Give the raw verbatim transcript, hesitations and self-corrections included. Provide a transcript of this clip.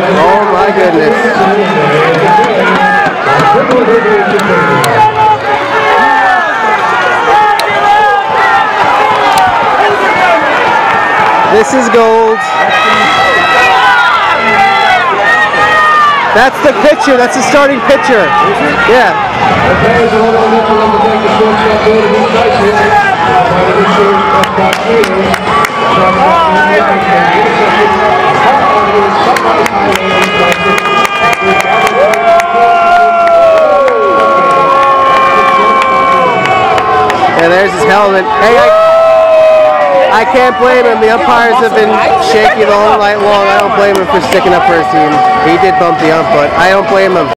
Oh my goodness. This is gold. That's the pitcher. That's the starting pitcher. Yeah. Yeah, there's his helmet. Hey, I, I can't blame him. The umpires have been shaky the whole night long. I don't blame him for sticking up for his team. He did bump the ump, but I don't blame him.